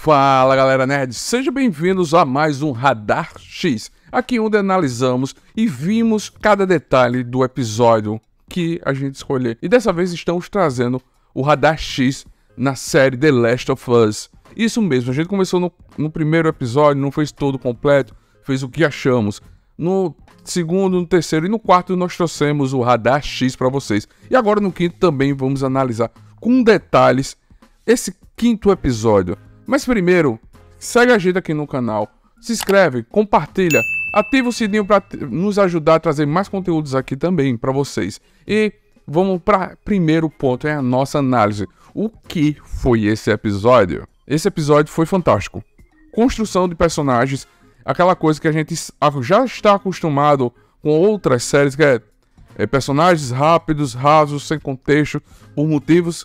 Fala galera nerd, sejam bem-vindos a mais um Radar X, aqui onde analisamos e vimos cada detalhe do episódio que a gente escolher. E dessa vez estamos trazendo o Radar X na série The Last of Us. Isso mesmo, a gente começou no primeiro episódio, não fez todo completo, fez o que achamos. No segundo, no terceiro e no quarto nós trouxemos o Radar X para vocês. E agora no quinto também vamos analisar com detalhes esse quinto episódio. Mas primeiro, segue a gente aqui no canal, se inscreve, compartilha, ativa o sininho para nos ajudar a trazer mais conteúdos aqui também para vocês. E vamos para o primeiro ponto, é a nossa análise. O que foi esse episódio? Esse episódio foi fantástico. Construção de personagens, aquela coisa que a gente já está acostumado com outras séries, que é personagens rápidos, rasos, sem contexto, por motivos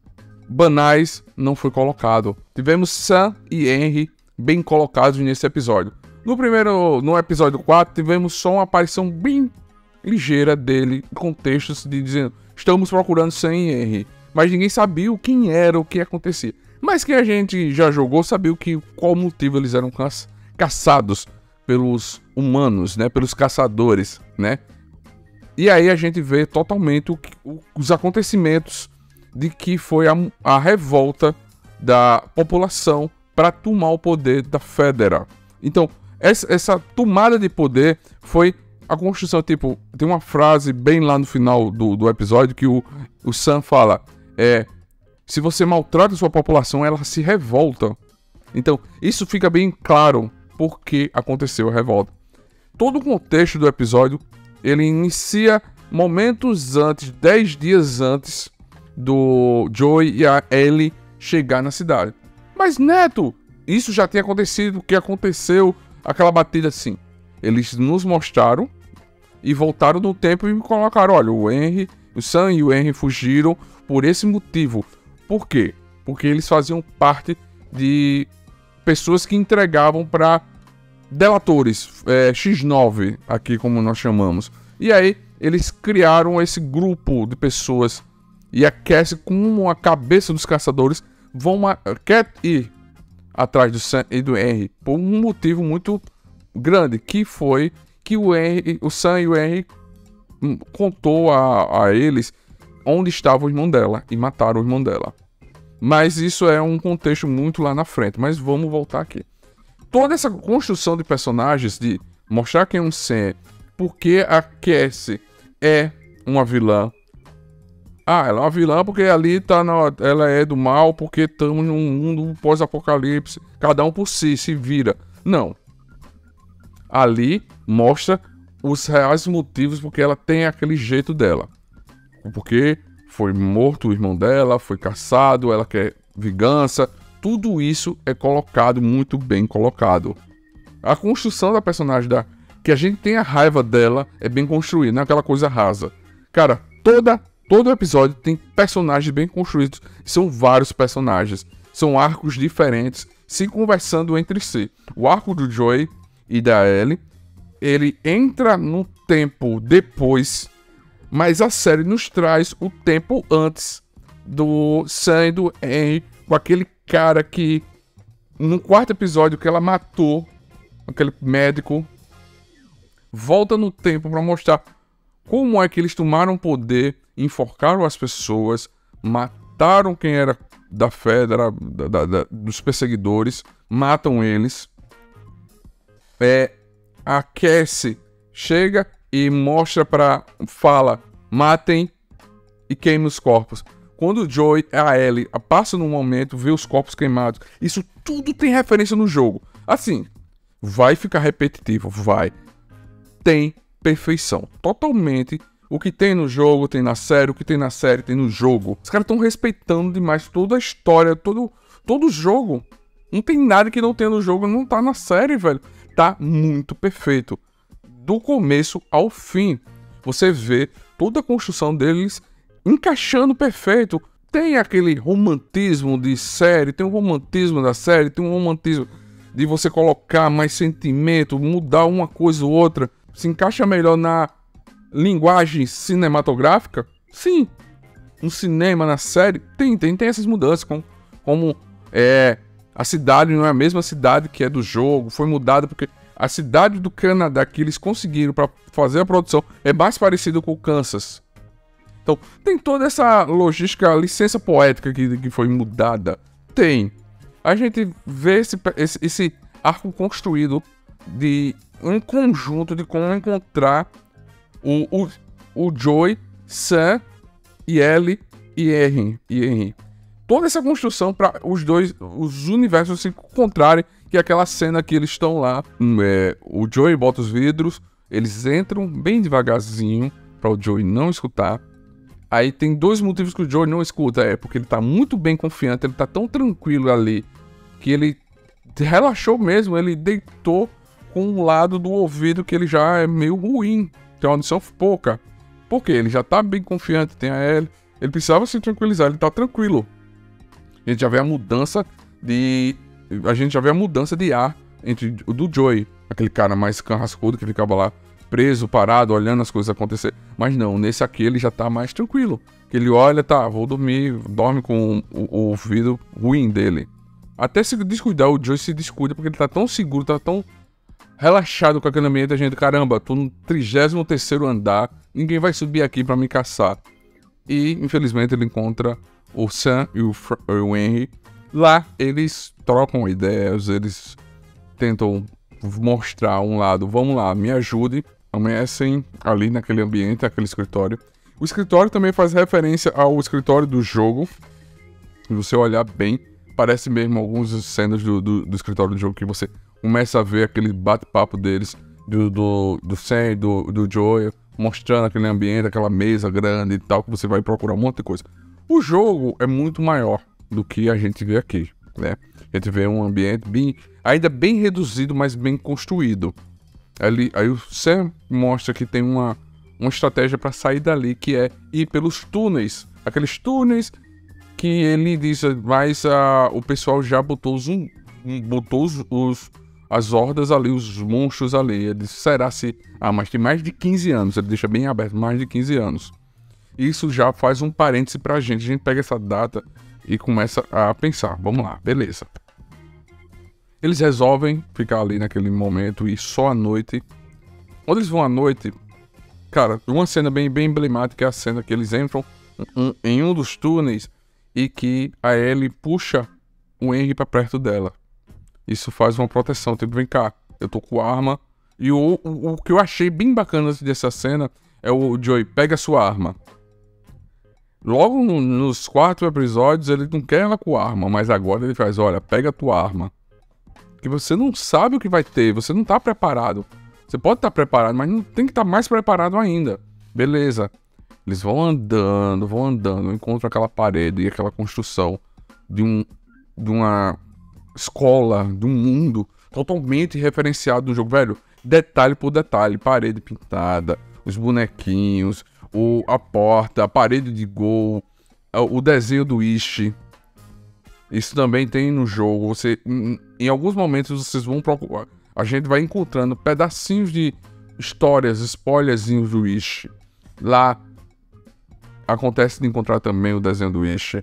banais, não foi colocado. Tivemos Sam e Henry bem colocados nesse episódio. No episódio 4, tivemos só uma aparição bem ligeira dele, contextos de dizendo, estamos procurando Sam e Henry. Mas ninguém sabia quem era, o que acontecia. Mas quem a gente já jogou sabia qual motivo eles eram caçados pelos humanos, né? Pelos caçadores, né? E aí a gente vê totalmente os acontecimentos de que foi a revolta da população para tomar o poder da Federa. Então, essa tomada de poder foi a construção, tipo, tem uma frase bem lá no final do episódio que o Sam fala, se você maltrata a sua população, ela se revolta. Então, isso fica bem claro por que aconteceu a revolta. Todo o contexto do episódio, ele inicia momentos antes, 10 dias antes do Joey e a Ellie chegar na cidade. Mas Neto, isso já tinha acontecido, o que aconteceu, aquela batida assim. Eles nos mostraram e voltaram no tempo e me colocaram, olha, o Sam e o Henry fugiram por esse motivo. Por quê? Porque eles faziam parte de pessoas que entregavam para delatores, X9, aqui como nós chamamos. E aí eles criaram esse grupo de pessoas. E a Cassie, com a cabeça dos caçadores, quer ir atrás do Sam e do Henry por um motivo muito grande, que foi que o Sam e o Henry contou a eles onde estava o irmão dela e mataram o irmão dela. Mas isso é um contexto muito lá na frente, mas vamos voltar aqui. Toda essa construção de personagens, de mostrar quem é um Sam, porque a Cassie é uma vilã. Ela é uma vilã porque ali ela é do mal, porque estamos num mundo pós-apocalipse, cada um por si, se vira. Não. Ali mostra os reais motivos porque ela tem aquele jeito dela. Porque foi morto o irmão dela, foi caçado, ela quer vingança. Tudo isso é colocado, muito bem colocado. A construção da personagem, que a gente tem a raiva dela, é bem construída, não é aquela coisa rasa. Cara, todo episódio tem personagens bem construídos. São vários personagens. São arcos diferentes, se conversando entre si. O arco do Joey e da Ellie, ele entra no tempo depois, mas a série nos traz o tempo antes do Sam e do Henry, com aquele cara que, no quarto episódio que ela matou, aquele médico, volta no tempo para mostrar como é que eles tomaram poder, enforcaram as pessoas, mataram quem era da Federa, dos perseguidores, matam eles. A Cassie chega e fala, matem e queimem os corpos. Quando o Joey e a Ellie passam no momento, vê os corpos queimados. Isso tudo tem referência no jogo. Assim, vai ficar repetitivo, vai. Tem perfeição, totalmente. O que tem no jogo, tem na série. O que tem na série, tem no jogo. Os caras estão respeitando demais toda a história, todo o jogo. Não tem nada que não tenha no jogo, não tá na série, velho. Tá muito perfeito. Do começo ao fim. Você vê toda a construção deles encaixando perfeito. Tem aquele romantismo de série, tem um romantismo da série, tem um romantismo de você colocar mais sentimento, mudar uma coisa ou outra. Se encaixa melhor na linguagem cinematográfica? Sim. No cinema, na série, tem essas mudanças, como A cidade não é a mesma cidade que é do jogo, foi mudada porque a cidade do Canadá que eles conseguiram para fazer a produção é mais parecida com o Kansas. Então, tem toda essa logística, licença poética que foi mudada. Tem. A gente vê esse arco construído de um conjunto de como encontrar o Joey, Sam e Ellie e Henry. Toda essa construção para os universos se encontrarem, que é aquela cena que eles estão lá. O Joey bota os vidros, eles entram bem devagarzinho para o Joey não escutar. Aí tem 2 motivos que o Joey não escuta. Porque ele tá muito bem confiante, ele tá tão tranquilo ali, que ele relaxou mesmo, ele deitou com um lado do ouvido que ele já é meio ruim, tem uma audição pouca. Por quê? Ele já tá bem confiante, tem a Ellie, ele precisava se tranquilizar, ele tá tranquilo. A gente já vê a mudança de ar entre o do Joey, aquele cara mais carrascudo que ficava lá preso, parado, olhando as coisas acontecer. Mas não, nesse aqui ele já tá mais tranquilo. Ele olha, tá, vou dormir, dorme com o ouvido ruim dele. Até se descuidar, o Joey se descuida porque ele tá tão seguro, tá tão relaxado com aquele ambiente. A gente, caramba, tô no 33º andar, ninguém vai subir aqui pra me caçar. E, infelizmente, ele encontra o Sam e o Henry. Lá, eles trocam ideias, eles tentam mostrar um lado, vamos lá, me ajude. Amanhecem ali naquele ambiente, aquele escritório. O escritório também faz referência ao escritório do jogo. Se você olhar bem, parece mesmo algumas cenas do escritório do jogo que você começa a ver aquele bate-papo deles, do Sam e do Joey, mostrando aquele ambiente, aquela mesa grande e tal, que você vai procurar um monte de coisa. O jogo é muito maior do que a gente vê aqui, né? A gente vê um ambiente ainda bem reduzido, mas bem construído. Aí o Sam mostra que tem uma estratégia para sair dali, que é ir pelos túneis. Aqueles túneis que ele diz, mas o pessoal já botou as hordas ali, os monstros ali. Ele disse, será se... mas tem mais de 15 anos, ele deixa bem aberto, mais de 15 anos. Isso já faz um parêntese pra gente. A gente pega essa data e começa a pensar, vamos lá, beleza. Eles resolvem ficar ali naquele momento e só à noite. Quando eles vão à noite, cara, uma cena bem emblemática é a cena que eles entram em um dos túneis e que a Ellie puxa o Henry pra perto dela. Isso faz uma proteção, tipo, vem cá, eu tô com arma. E o que eu achei bem bacana dessa cena é o Joey, pega a sua arma. Logo nos 4 episódios ele não quer ela com arma, mas agora ele faz, olha, pega a tua arma. Porque você não sabe o que vai ter, você não tá preparado. Você pode estar preparado, mas não tem que estar mais preparado ainda. Beleza. Eles vão andando, encontram aquela parede e aquela construção de uma escola, de um mundo totalmente referenciado do jogo, velho. Detalhe por detalhe, parede pintada, os bonequinhos, a porta, a parede de gol, o desenho do Ishi. Isso também tem no jogo. Em alguns momentos vocês vão procurar. A gente vai encontrando pedacinhos de histórias, spoilerzinhos do Ishi. Lá acontece de encontrar também o desenho do Ishi.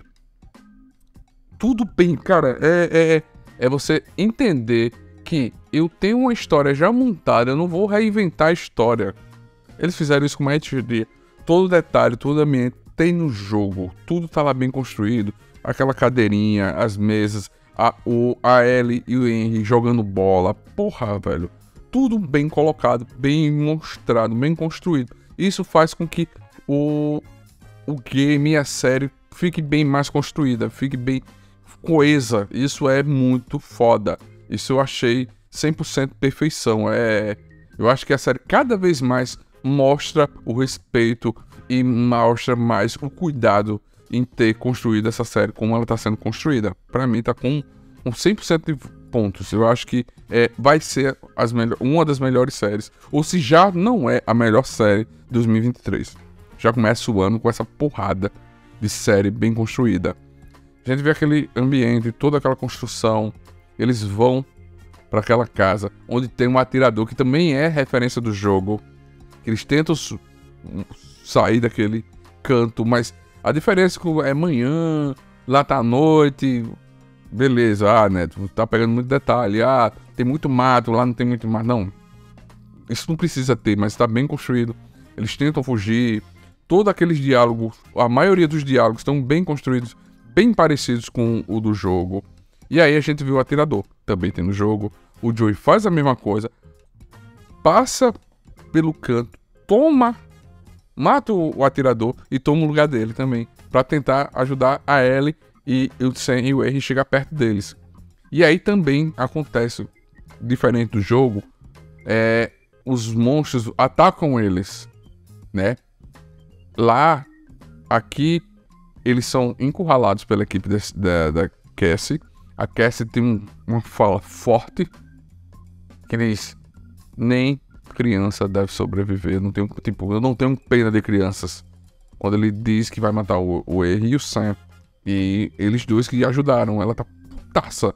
Tudo bem, cara. É você entender que eu tenho uma história já montada, eu não vou reinventar a história. Eles fizeram isso com uma HD. Todo detalhe, todo ambiente tem no jogo. Tudo tá lá bem construído. Aquela cadeirinha, as mesas, a Ellie e o Henry jogando bola. Porra, velho. Tudo bem colocado, bem mostrado, bem construído. Isso faz com que o game e a série fique bem mais construída, fique bem coesa. Isso é muito foda. Isso eu achei 100% perfeição. Eu acho que a série cada vez mais mostra o respeito e mostra mais o cuidado em ter construído essa série como ela está sendo construída. Pra mim tá com 100% de pontos. Eu acho que vai ser uma das melhores séries. Ou se já não é a melhor série de 2023. Já começa o ano com essa porrada de série bem construída. A gente vê aquele ambiente, toda aquela construção. Eles vão para aquela casa onde tem um atirador que também é referência do jogo. Eles tentam sair daquele canto, mas a diferença é manhã, lá tá à noite. beleza, né, tu tá pegando muito detalhe, tem muito mato, lá não tem muito mato, não. Isso não precisa ter, mas tá bem construído. Eles tentam fugir, todos aqueles diálogos, a maioria dos diálogos estão bem construídos, bem parecidos com o do jogo. E aí a gente viu o atirador, também tem no jogo. O Joey faz a mesma coisa, passa pelo canto, mata o atirador e toma o lugar dele também, pra tentar ajudar a Ellie e o Sam e o Henry chegar perto deles. E aí também acontece, diferente do jogo, os monstros atacam eles, né? Aqui, eles são encurralados pela equipe da Cassie. A Cassie tem uma fala forte, que diz, nem criança deve sobreviver. Eu não tenho pena de crianças. Quando ele diz que vai matar o Henry e o Sam. E eles dois que ajudaram. Ela tá putaça.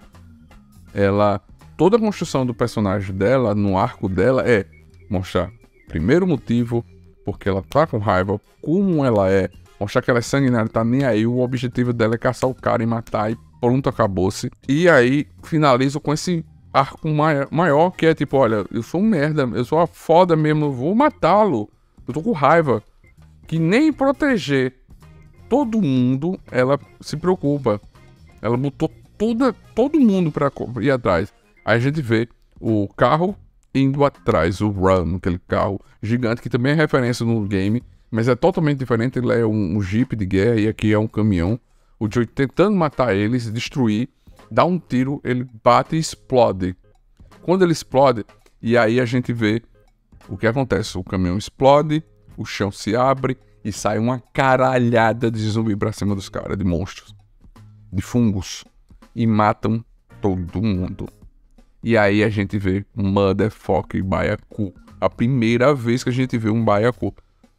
Toda a construção do personagem dela, no arco dela, é mostrar, primeiro motivo, porque ela tá com raiva, como ela é, mostrar que ela é sanguinária, tá nem aí, o objetivo dela é caçar o cara e matar, e pronto, acabou-se. E aí, finalizo com esse arco maior, que é tipo, olha, eu sou um merda, eu sou uma foda mesmo, eu vou matá-lo, eu tô com raiva. Que nem proteger todo mundo, ela se preocupa. Ela botou todo mundo pra ir atrás. Aí a gente vê o carro indo atrás, o Run, aquele carro gigante, que também é referência no game, mas é totalmente diferente. Ele é um Jeep de guerra e aqui é um caminhão. O Joey tentando matar eles, destruir, dá um tiro, ele bate e explode. Quando ele explode, e aí a gente vê o que acontece. O caminhão explode, o chão se abre e sai uma caralhada de zumbi pra cima dos caras, de monstros, de fungos, e matam todo mundo. E aí a gente vê Motherfucker Baiacu. A primeira vez que a gente vê um Baiacu.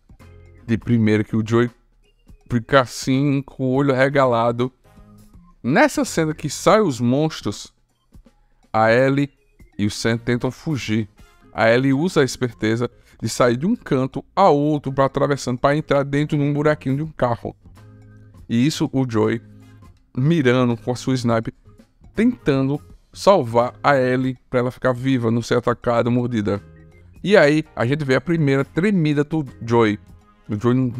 De primeira que o Joey fica assim, com o olho regalado. Nessa cena que saem os monstros, a Ellie e o Sam tentam fugir. A Ellie usa a esperteza de sair de um canto a outro, atravessando, para entrar dentro de um buraquinho de um carro. E isso o Joey mirando com a sua sniper, tentando salvar a Ellie para ela ficar viva, não ser atacada, mordida. E aí a gente vê a primeira tremida do Joey. O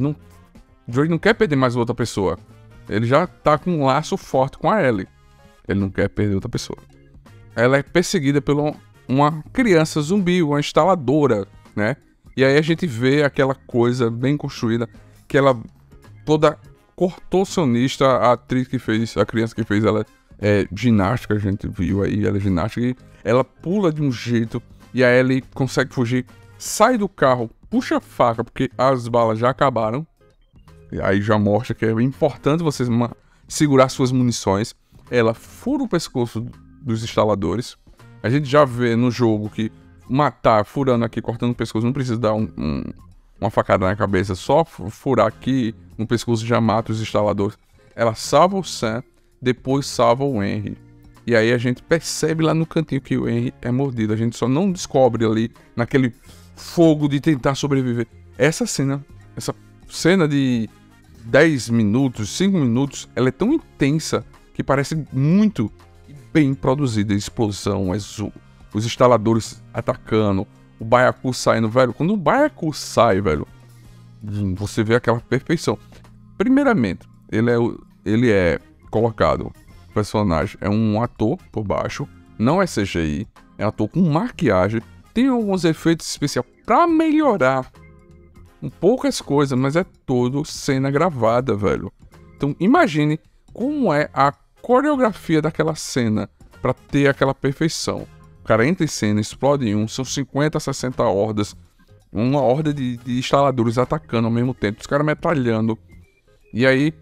Joey não quer perder mais outra pessoa. Ele já tá com um laço forte com a Ellie. Ele não quer perder outra pessoa. Ela é perseguida por uma criança zumbi, uma instaladora, né? E aí a gente vê aquela coisa bem construída, que ela toda contorcionista, a atriz que fez, a criança que fez ela ginástica, a gente viu aí, ela é ginástica, e ela pula de um jeito, e a Ellie consegue fugir, sai do carro, puxa a faca, porque as balas já acabaram, e aí já mostra que é importante vocês segurar suas munições. Ela fura o pescoço dos instaladores. A gente já vê no jogo que matar, furando aqui, cortando o pescoço, não precisa dar uma facada na cabeça, só furar aqui no pescoço já mata os instaladores. Ela salva o Sam, depois salva o Henry. E aí a gente percebe lá no cantinho que o Henry é mordido. A gente só não descobre ali, naquele fogo de tentar sobreviver. Essa cena de 10 minutos, 5 minutos, ela é tão intensa que parece muito bem produzida. Explosão, os instaladores atacando, o Baiacu saindo, velho. Quando o Baiacu sai, velho, você vê aquela perfeição. Primeiramente, ele é colocado, o personagem é um ator por baixo, não é CGI, é um ator com maquiagem, tem alguns efeitos especiais pra melhorar poucas coisas, mas é todo cena gravada, velho. Então imagine como é a coreografia daquela cena pra ter aquela perfeição. O cara entra em cena, explode são 50, 60 hordas, uma horda de instaladores atacando ao mesmo tempo, os caras metralhando. E aí,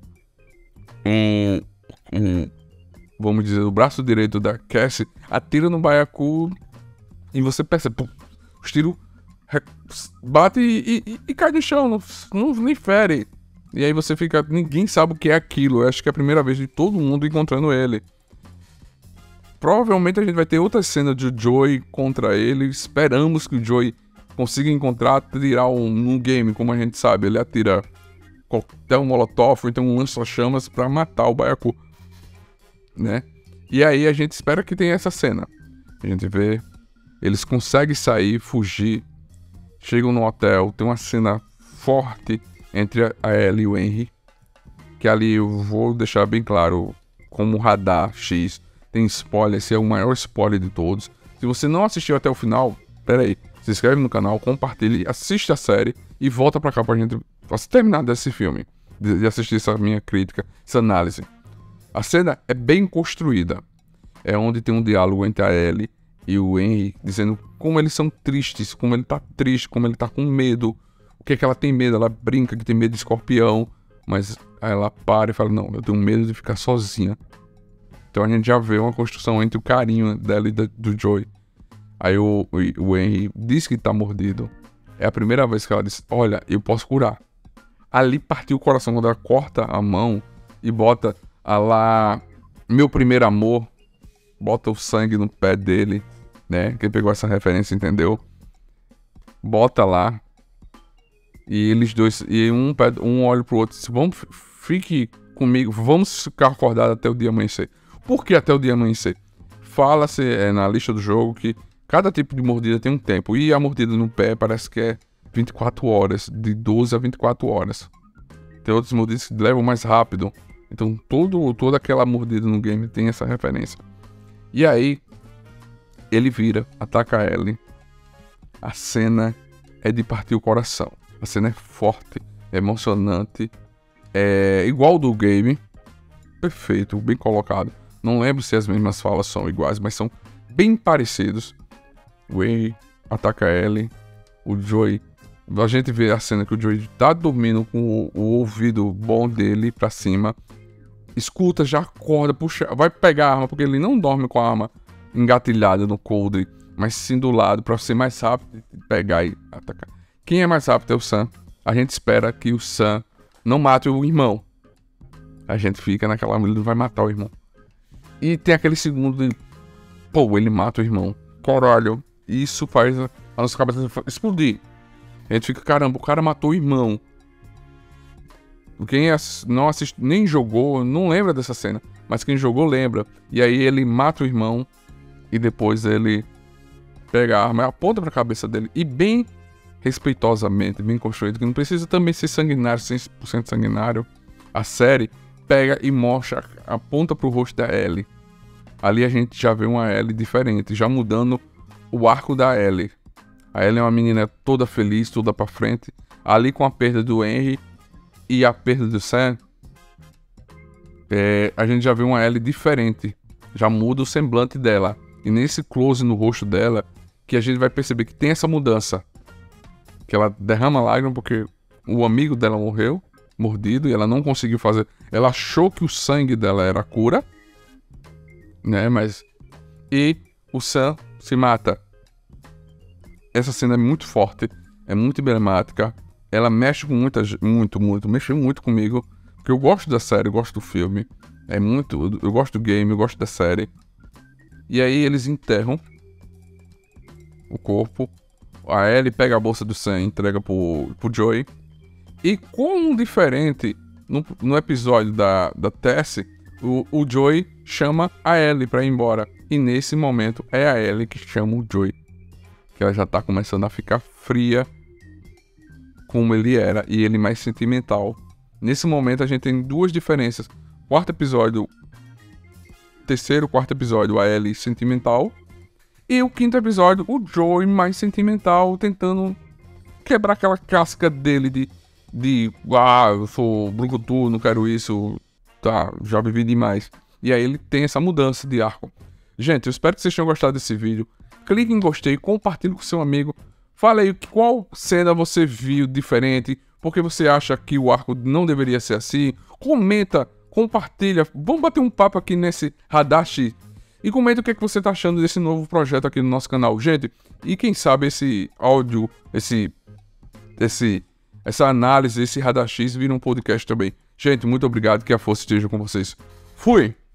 vamos dizer, o braço direito da Cassie atira no Baiacu e você percebe, os tiros bate e cai no chão, não nem fere. E aí você fica, ninguém sabe o que é aquilo. Eu acho que é a primeira vez de todo mundo encontrando ele. Provavelmente a gente vai ter outra cena de Joey contra ele. Esperamos que o Joey consiga encontrar, tirar no game, como a gente sabe. Ele atira coquetel molotov, então um lança-chamas pra matar o Baiacu. né? E aí a gente espera que tenha essa cena. A gente vê, eles conseguem sair, fugir, chegam no hotel, tem uma cena forte entre a Ellie e o Henry, que ali eu vou deixar bem claro, como Radar X tem spoiler, esse é o maior spoiler de todos. Se você não assistiu até o final, pera aí, se inscreve no canal, compartilhe, assiste a série e volta pra cá pra gente terminar desse filme, de assistir essa minha crítica, essa análise. A cena é bem construída, é onde tem um diálogo entre a Ellie e o Henry, dizendo como eles são tristes, como ele tá triste, como ele tá com medo, o que é que ela tem medo, ela brinca que tem medo de escorpião, mas aí ela para e fala, não, eu tenho medo de ficar sozinha. Então a gente já vê uma construção entre o carinho dela e do Joey. Aí o Henry diz que tá mordido. É a primeira vez que ela diz, olha, eu posso curar. Ali partiu o coração quando ela corta a mão e bota lá, meu primeiro amor, bota o sangue no pé dele, né? Quem pegou essa referência entendeu. Bota lá. E eles dois, e um olha pro outro e diz, vamos, fique comigo, vamos ficar acordados até o dia amanhecer. Por que até o dia amanhecer? Fala-se na lista do jogo que cada tipo de mordida tem um tempo. E a mordida no pé parece que é 24 horas, de 12 a 24 horas. Tem outros mordidas que levam mais rápido. Então toda aquela mordida no game tem essa referência. E aí, ele vira, ataca a Ellie. A cena é de partir o coração. A cena é forte, é emocionante. É igual do game. Perfeito, bem colocado. Não lembro se as mesmas falas são iguais, mas são bem parecidos. O Henry ataca a Ellie. O Joey... A gente vê a cena que o Joey tá dormindo com o ouvido bom dele pra cima. Escuta, já acorda, puxa, vai pegar a arma, porque ele não dorme com a arma engatilhada no coldre, mas sim do lado, pra ser mais rápido, pegar e atacar. Quem é mais rápido é o Sam. A gente espera que o Sam não mate o irmão. A gente fica naquela, ele vai matar o irmão. E tem aquele segundo de, pô, ele mata o irmão. Caralho, isso faz a nossa cabeça explodir. A gente fica, caramba, o cara matou o irmão. Quem não assiste, nem jogou, não lembra dessa cena. Mas quem jogou lembra. E aí ele mata o irmão. E depois ele pega a arma e aponta pra cabeça dele. E bem respeitosamente, bem construído. Que não precisa também ser sanguinário, 100% sanguinário. A série pega e mostra, aponta pro rosto da Ellie. Ali a gente já vê uma Ellie diferente. Já mudando o arco da Ellie. A Ellie é uma menina toda feliz, toda pra frente. Ali com a perda do Henry e a perda do Sam, a gente já vê uma Ellie diferente. Já muda o semblante dela. E nesse close no rosto dela, que a gente vai perceber que tem essa mudança. Que ela derrama lágrima porque o amigo dela morreu, mordido, e ela não conseguiu fazer. Ela achou que o sangue dela era a cura, né? Mas... E o Sam se mata. Essa cena é muito forte, é muito emblemática. Ela mexe com mexeu muito comigo. Porque eu gosto da série, eu gosto do filme. Eu gosto do game, eu gosto da série. E aí eles enterram o corpo. A Ellie pega a bolsa do Sam e entrega pro Joey. E como diferente, no episódio da Tess, o Joey chama a Ellie pra ir embora. E nesse momento é a Ellie que chama o Joey. Que ela já tá começando a ficar fria como ele era, e ele mais sentimental. Nesse momento a gente tem duas diferenças. Terceiro, quarto episódio, a Ellie sentimental. E o quinto episódio, o Joey mais sentimental, tentando quebrar aquela casca dele de eu sou brucutu, não quero isso, tá, já vivi demais. E aí ele tem essa mudança de arco. Gente, eu espero que vocês tenham gostado desse vídeo. Clique em gostei, compartilhe com seu amigo. Fala aí qual cena você viu diferente, porque você acha que o arco não deveria ser assim. Comenta, compartilha, vamos bater um papo aqui nesse Radar X. E comenta o que, é que você tá achando desse novo projeto aqui no nosso canal, gente. E quem sabe esse áudio, essa análise, esse Radar X vira um podcast também. Gente, muito obrigado, que a força esteja com vocês. Fui!